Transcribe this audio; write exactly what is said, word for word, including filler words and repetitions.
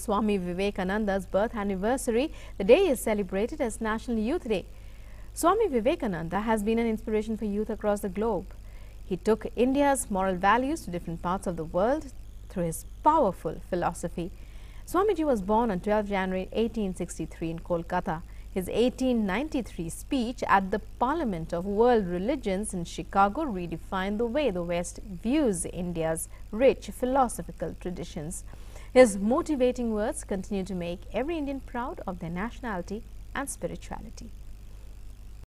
Swami Vivekananda's birth anniversary, the day is celebrated as National Youth Day. Swami Vivekananda has been an inspiration for youth across the globe. He took India's moral values to different parts of the world through his powerful philosophy. Swamiji was born on twelfth January eighteen sixty-three in Kolkata. His eighteen ninety-three speech at the Parliament of World Religions in Chicago redefined the way the West views India's rich philosophical traditions. His motivating words continue to make every Indian proud of their nationality and spirituality.